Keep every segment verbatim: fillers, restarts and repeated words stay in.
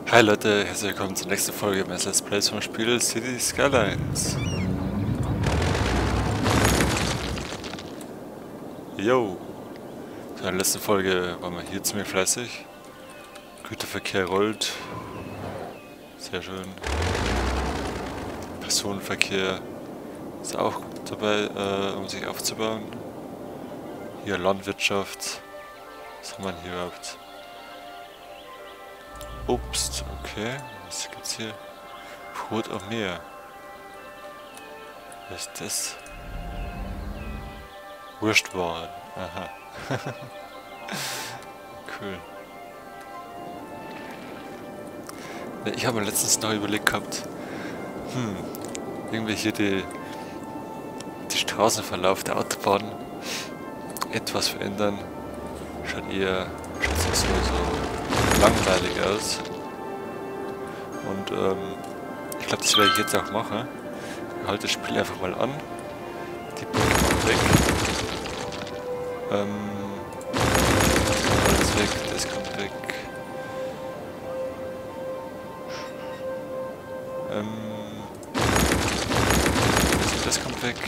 Hi Leute, herzlich willkommen zur nächsten Folge im Let's Play vom Spiel City Skylines. Yo! In der letzten Folge waren wir hier ziemlich fleißig. Güterverkehr rollt. Sehr schön. Personenverkehr ist auch dabei, äh, um sich aufzubauen. Hier Landwirtschaft. Was haben wir hier überhaupt? Obst, okay. Was gibt's hier? Brot am Meer. Was ist das? Wurstwaren. Aha. Cool. Ich habe mir letztens noch überlegt gehabt, hm, irgendwie hier die, die Straßenverlauf der Autobahn etwas verändern. Schaut eher schaut so, so langweilig aus. Und ähm, ich glaube, das werde ich jetzt auch machen. Ich halte das Spiel einfach mal an. Die Brücke macht weg. Ähm, alles weg, das kommt weg. Ähm, das, das kommt weg.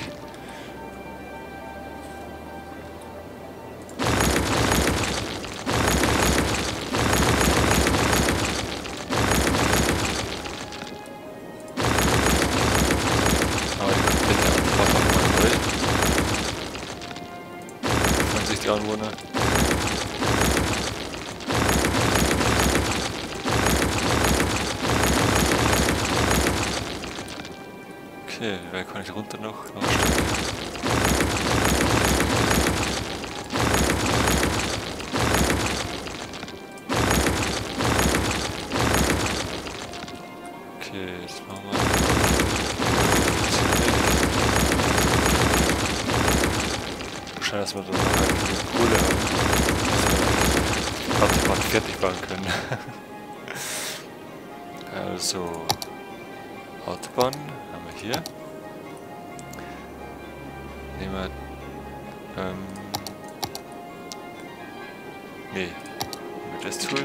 Die Anwohner. Okay, wer kann ich runter noch? Noch ein Stück. Okay, jetzt machen wir. Wahrscheinlich, dass wir dann noch ein bisschen Kohle haben, dass wir die Autobahn fertig bauen können. Also, Autobahn haben wir hier. Nehmen wir, ähm, nee, nehmen wir das Tool.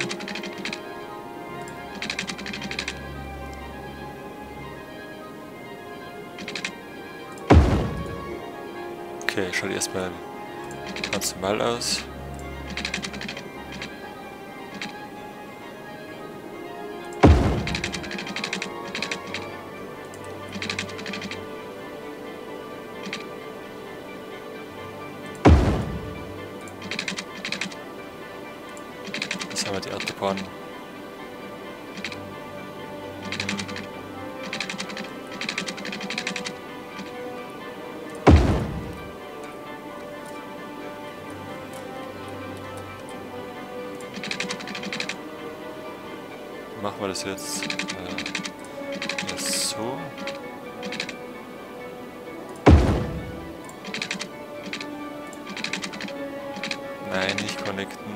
Okay, schaut erstmal ganz normal aus. Jetzt haben wir die Autobahn. Machen wir das jetzt äh, erst so. Nein, nicht connecten.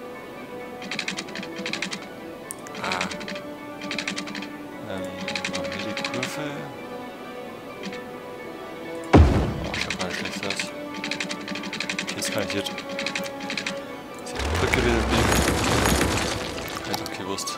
Ah. Ähm, machen wir die Kurve. Oh, schaut mal schlecht aus. Okay, jetzt kann ich hier die Brücke wieder biegen. Hätte auch gewusst.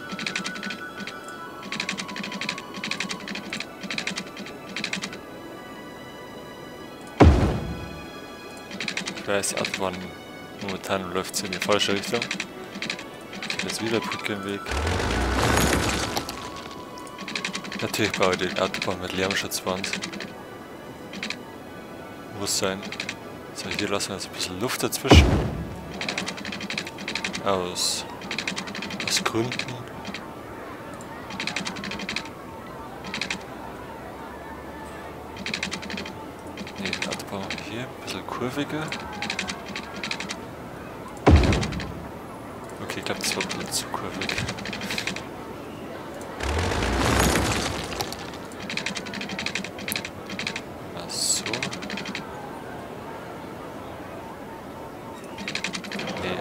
Ich weiß, die Autobahn momentan läuft sie in die falsche Richtung. Ich jetzt wieder Brücke im Weg. Natürlich baue ich die Autobahn mit Lärmschutzwand. Muss sein. So, hier lassen wir jetzt ein bisschen Luft dazwischen. Aus, aus Gründen. Ne, die Autobahn machen wir hier ein bisschen kurviger. Okay, ich glaube, das war ein bisschen zu kurvig. Ach so. Nee.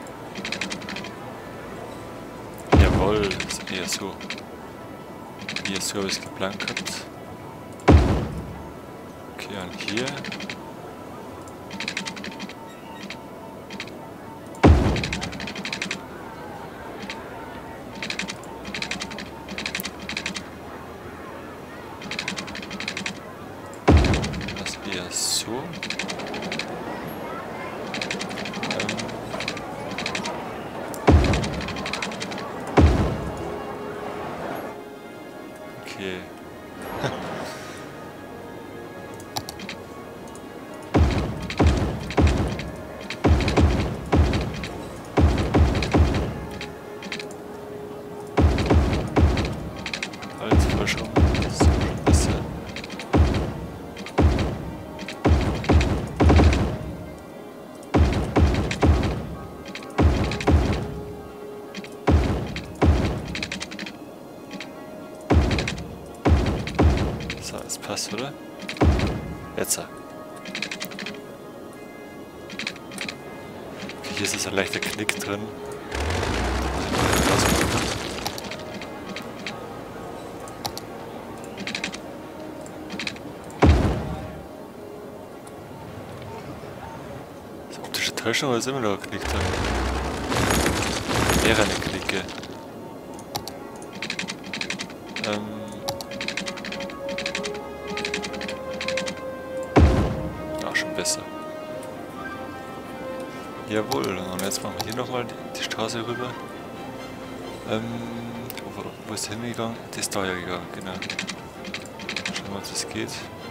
Jawohl, ist eher so. hier, so habe ich es geplant gehabt. Okay, und hier. Das eher so. Ähm. Okay. Schon, das ist schon besser. So, es passt, oder? Jetzt. Okay, hier ist ein leichter Knick drin. Täuschung ist immer noch ein Knick drin. Mehrere Knicke. Ähm. Auch schon besser. Jawohl, und jetzt machen wir hier nochmal die, die Straße rüber. Ähm. Wo, wo ist der hingegangen? Die ist da ja gegangen, genau. Schauen wir, ob das geht.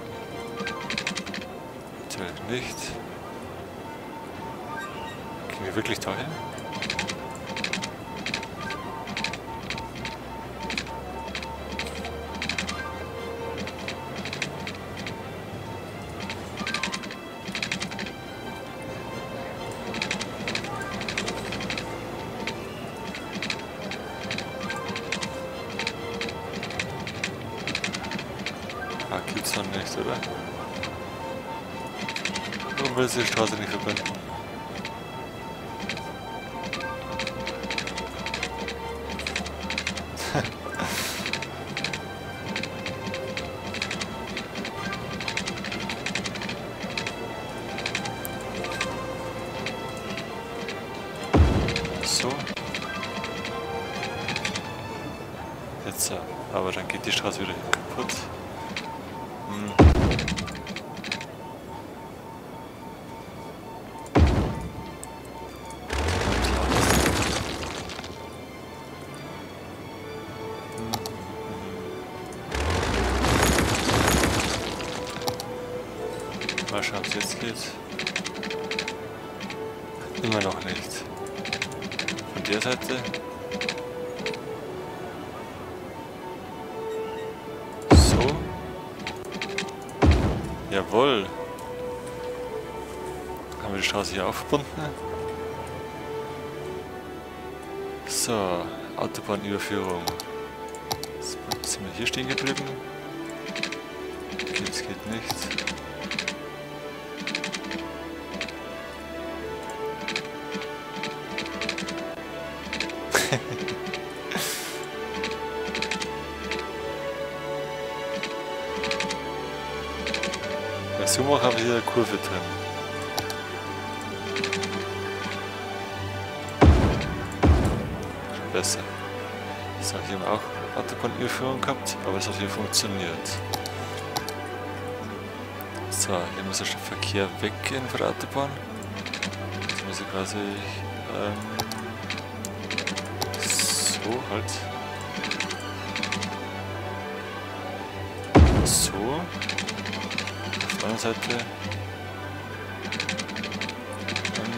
Natürlich nicht. Gehen wir wirklich dahin? Ah, gibt's noch nicht, oder? Warum will sie die Straße nicht verbinden? So. Jetzt, aber dann geht die Straße wieder kaputt. Hm. Mal schauen, ob es jetzt geht. Immer noch nicht. Von der Seite. So. Jawohl. Haben wir die Straße hier aufgebunden. So, Autobahnüberführung. Jetzt sind wir hier stehen geblieben. Okay, das geht nicht. Bei Sumo haben wir hier eine Kurve drin. Schon besser. So, hier haben wir auch Autobahnüberführung gehabt, aber es hat hier funktioniert. So, hier muss der Verkehr weggehen von der Autobahn. Jetzt muss ich quasi ähm, so halt. So. Auf der anderen Seite. Ähm,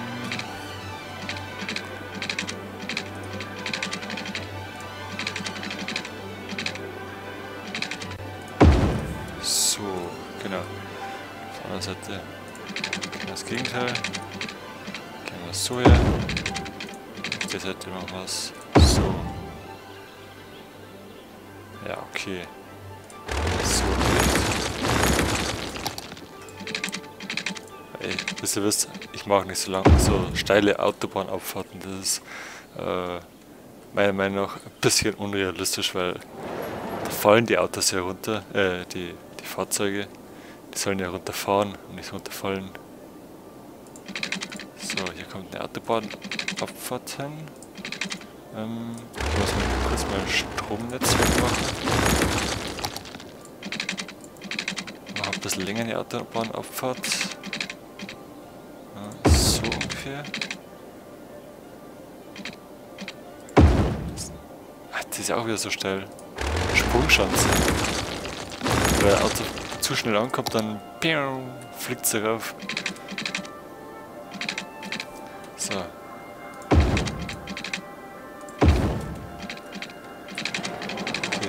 so, genau. Auf der anderen Seite genau das Gegenteil. Gehen wir so her. Auf der Seite machen wir es so. Ja, okay. So nicht. Ey, wisst ihr wisst, ich mag nicht so lang so steile Autobahnabfahrten. Das ist äh, meiner Meinung nach ein bisschen unrealistisch, weil da fallen die Autos ja runter, äh, die, die Fahrzeuge, die sollen ja runterfahren und nicht runterfallen. So, hier kommt eine Autobahnabfahrt hin. Ähm, ich muss mal kurz mal ein Stromnetz wegmachen. Mach ein bisschen länger die Autobahnabfahrt. Ja, so ungefähr. Ach, die ist ja auch wieder so steil. Sprungschanze. Wenn ein Auto zu schnell ankommt, dann fliegt es rauf. So. Okay.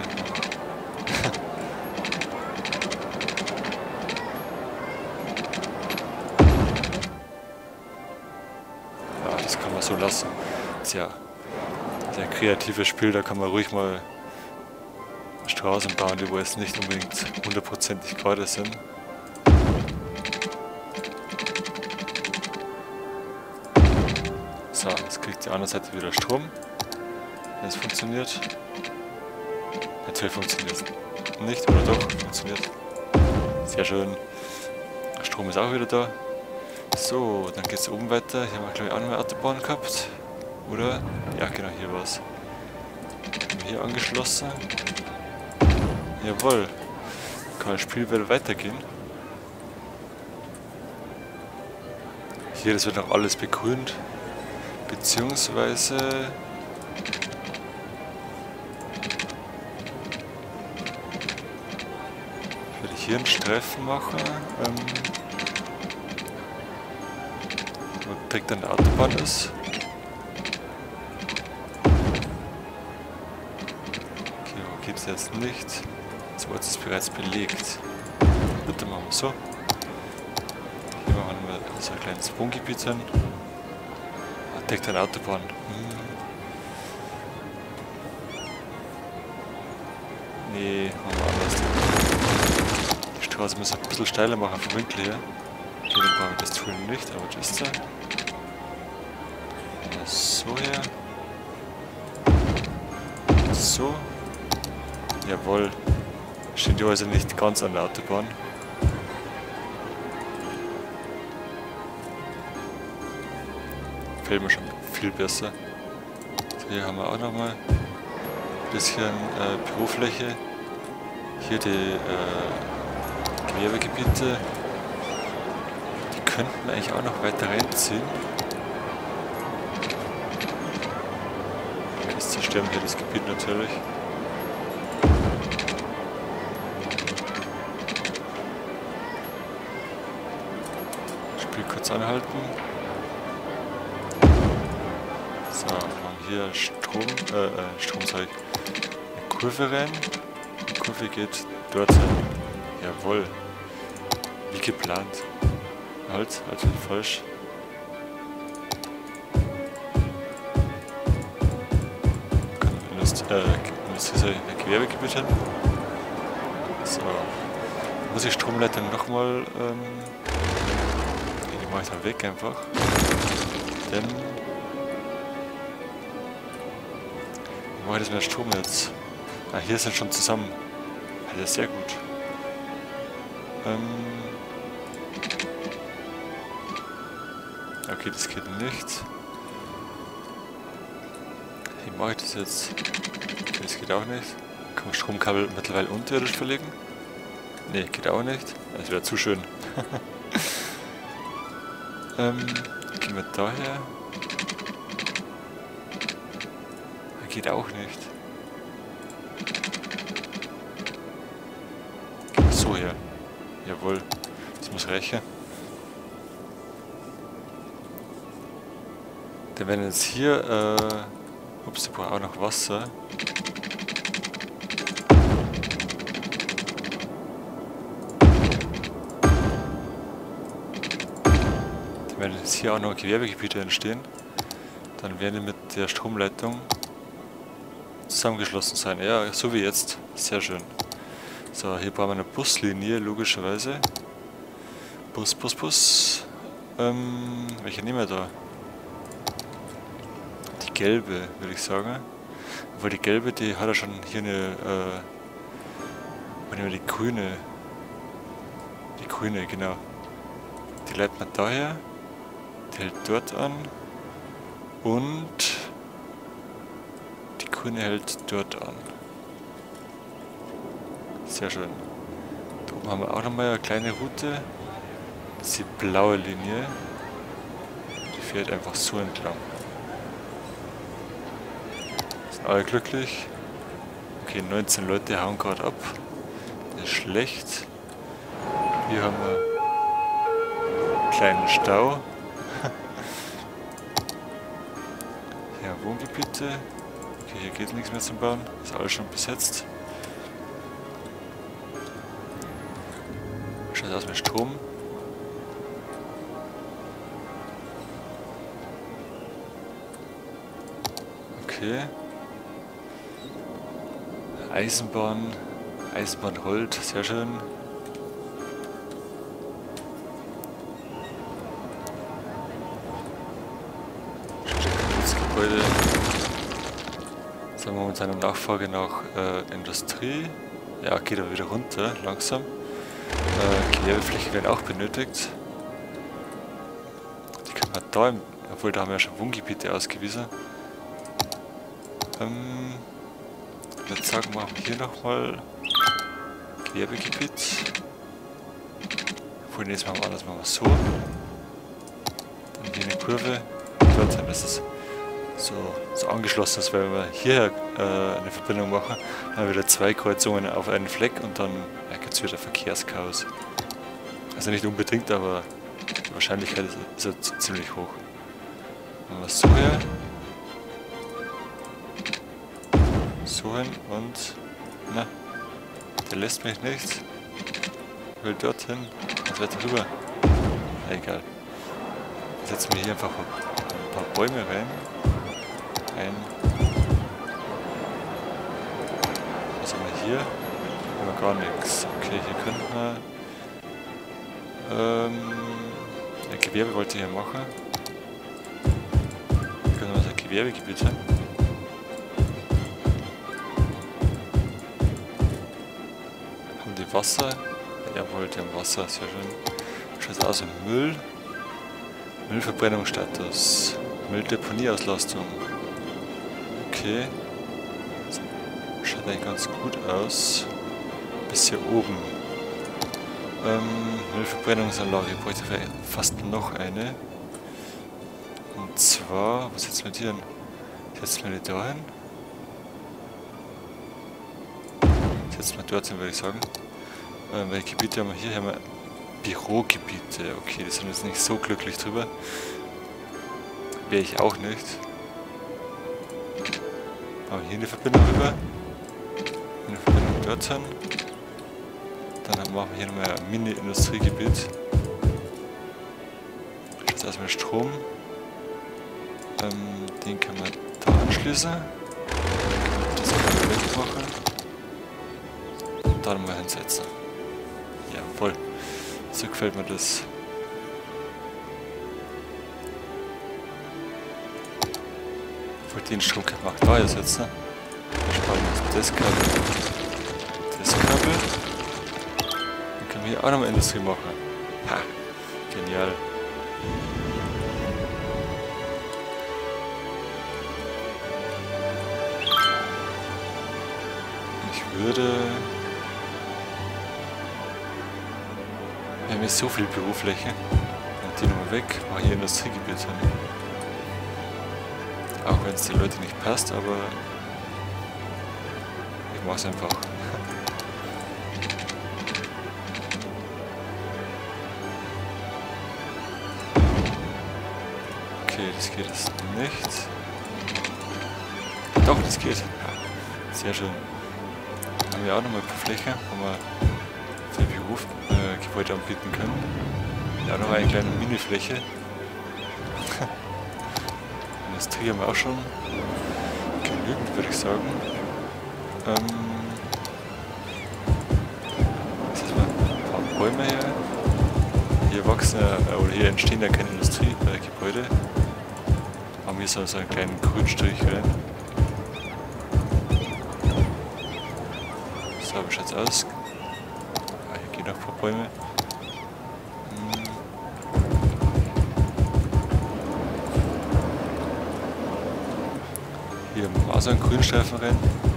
Ja, das kann man so lassen. Tja, sehr kreatives Spiel, da kann man ruhig mal Straßen bauen, die wo jetzt nicht unbedingt hundertprozentig gerade sind. So, jetzt kriegt die andere Seite wieder Strom, wenn es funktioniert. Natürlich funktioniert es nicht, oder doch? Funktioniert. Sehr schön. Strom ist auch wieder da. So, dann geht es oben weiter. Hier haben wir glaube ich auch noch eine Autobahn gehabt. Oder? Ja genau, hier war es. Hier angeschlossen. Jawohl. Kann das Spiel wieder weitergehen. Hier, das wird noch alles begrünt. Beziehungsweise werde ich hier einen Streifen machen, ähm, wo direkt an der Autobahn ist. Okay, wo geht es jetzt nicht? So, jetzt ist es bereits belegt. Bitte machen wir so. Hier machen wir so ein kleines Wohngebiet hin. Direkt an der Autobahn. Hm. Nee, machen wir anders. Die Straße müssen wir ein bisschen steiler machen vom Winkel her. Okay, dann brauchen wir das Tool nicht, aber das ist da. So her. So. Jawohl. Stehen die Häuser nicht ganz an der Autobahn. Gefällt mir schon viel besser. So, hier haben wir auch nochmal ein bisschen äh, Bürofläche. Hier die äh, Gewerbegebiete. Die könnten wir eigentlich auch noch weiter reinziehen. Jetzt zerstören wir hier das Gebiet natürlich. Spiel kurz anhalten. So, wir haben hier Strom, äh, äh Strom, sorry, eine Kurve rein. Die Kurve geht dort hin. Jawohl. Wie geplant. Halt, halt falsch. Kann Indust äh, Industrie, äh, Gewerbegebiet hin. So. Muss ich Stromleitung nochmal, ähm, die mache ich dann weg einfach. Denn wie mache ich das mit dem Stromnetz? Ah, hier sind schon zusammen. Das ist sehr gut. Ähm okay, das geht nicht. Wie mache ich das jetzt? Okay, das geht auch nicht. Kann man Stromkabel mittlerweile unterirdisch verlegen? Ne, geht auch nicht. Das wäre zu schön. ähm, gehen wir daher. Geht auch nicht. So her. Jawohl. Das muss reichen. Denn wenn jetzt hier, äh, ups, ich brauche auch noch Wasser. Denn wenn jetzt hier auch noch Gewerbegebiete entstehen, dann werden die mit der Stromleitung zusammengeschlossen sein. Ja, so wie jetzt. Sehr schön. So, hier brauchen wir eine Buslinie, logischerweise. Bus, Bus, Bus. Ähm, welche nehmen wir da? Die gelbe, würde ich sagen. Weil die gelbe, die hat ja schon hier eine, äh, Und immer die grüne. Die grüne, genau. Die leitet man daher. Die hält dort an. Und die grüne hält dort an. Sehr schön. Da oben haben wir auch nochmal eine kleine Route. Das ist die blaue Linie. Die fährt einfach so entlang. Sind alle glücklich. Okay, neunzehn Leute hauen gerade ab. Das ist schlecht. Hier haben wir einen kleinen Stau. Hier Wohngebiete. Okay, hier geht nichts mehr zum Bauen. Ist alles schon besetzt. Schaut aus mit Strom. Okay. Eisenbahn. Eisenbahn Holt, sehr schön. Das Gebäude. Jetzt haben wir momentan eine Nachfrage nach äh, Industrie. Ja, geht aber wieder runter, langsam. Äh, Gewerbefläche werden auch benötigt. Die können wir da, im, obwohl da haben wir ja schon Wohngebiete ausgewiesen. Ähm, ich würde sagen, machen wir hier nochmal Gewerbegebiet. Obwohl, nächstes Mal machen wir das machen wir so. Dann hier eine Kurve. Dorthin, dass es so, so angeschlossen ist, weil wir hier äh, eine Verbindung machen, dann haben wir wieder zwei Kreuzungen auf einen Fleck und dann ja, gibt es wieder Verkehrschaos. Also nicht unbedingt, aber die Wahrscheinlichkeit ist, ist halt ziemlich hoch. Machen wir es so her. So hin und... Na, der lässt mich nicht. Ich will dorthin. Was wird drüber? Egal. Jetzt setzen wir hier einfach ein paar Bäume rein. Ein. Was haben wir hier? Haben wir gar nichts. Okay, hier könnten wir... Ähm... Ein Gewerbe wollte ich hier machen. Hier können wir so ein Gewerbegebiet sein. Haben die Wasser? Jawohl, die haben Wasser, sehr schön. Schaut aus wie Müll. Müllverbrennungsstatus. Mülldeponieauslastung. Okay. Schaut eigentlich ganz gut aus. Bis hier oben. Ähm, Müllverbrennungsanlage. Ich bräuchte vielleicht fast noch eine. Und zwar, was setzen wir die denn? Setzen wir die da hin? Setzen wir dort hin, würde ich sagen. Ähm, welche Gebiete haben wir hier? Hier haben wir Bürogebiete. Okay, die sind jetzt nicht so glücklich drüber. Wäre ich auch nicht. Aber hier eine Verbindung rüber. Eine Verbindung dorthin. Dann machen wir hier nochmal ein Mini-Industriegebiet. Jetzt erstmal Strom. Ähm, den können wir da anschließen. Das können wir wegmachen. Und da nochmal hinsetzen. Jawohl. So gefällt mir das. Obwohl den Strom kann man auch da ersetzen. Dann sparen wir uns das Kabel. Das Kabel. Dann können wir hier auch nochmal Industrie machen. Ha! Genial. Ich würde... Wir haben jetzt so viel Bürofläche. Und die nochmal weg, mache hier Industriegebiet hin. Auch wenn es den Leuten nicht passt, aber ich mache es einfach. Okay, das geht jetzt nicht. Doch, das geht. Sehr schön. Dann haben wir auch nochmal ein paar Fläche, wo wir für Bürogebäude äh, anbieten können. Ja, noch eine kleine Mini-Fläche. Industrie haben wir auch schon genügend, würde ich sagen. Ähm, jetzt haben wir ein paar Bäume hier. Hier wachsen äh, oder hier entstehen ja keine Industriegebäude. Äh, haben wir so, so einen kleinen Grünstrich rein. So, wie schaut's aus? Hier noch ein paar Bäume. Hm. Hier haben wir auch so einen Grünstreifen rein.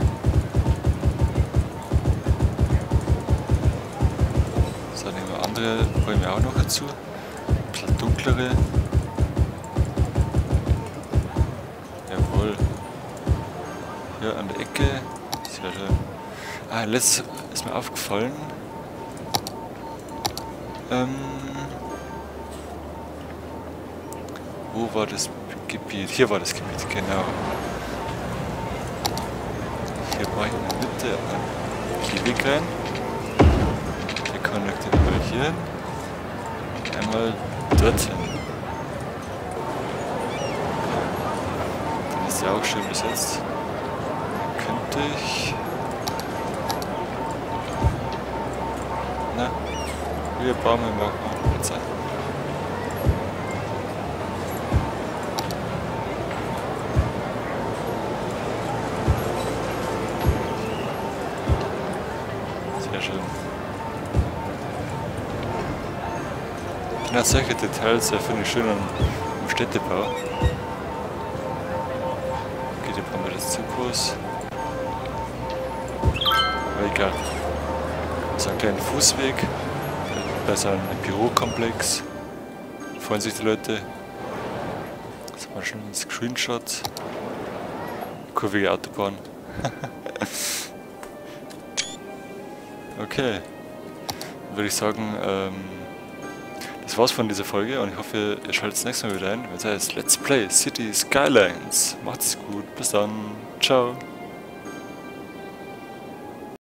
So, nehmen wir andere Bäume auch noch dazu. Ein bisschen dunklere. Jawohl. Hier an der Ecke. Sehr schön. Ah, letztes ist mir aufgefallen. Ähm, wo war das Gebiet? Hier war das Gebiet, genau. Hier war ich in der Mitte ein Kieweg rein. Der connectet einmal hier hin. Einmal dorthin. Dann ist der auch schön besetzt. Könnte ich... Na, wir bauen wir mal jetzt an. Sehr schön. Ja, solche Details äh, finde ich schön am, am Städtebau. Okay, die bauen wir das zu groß. Aber egal. So einen kleinen Fußweg bei so einem Bürokomplex. Freuen sich die Leute. Das war schon ein Screenshot. Kurvige Autobahn. Okay. Dann würde ich sagen, ähm, das war's von dieser Folge und ich hoffe, ihr schaltet das nächste Mal wieder ein, wenn es heißt Let's Play City Skylines. Macht's gut, bis dann, ciao.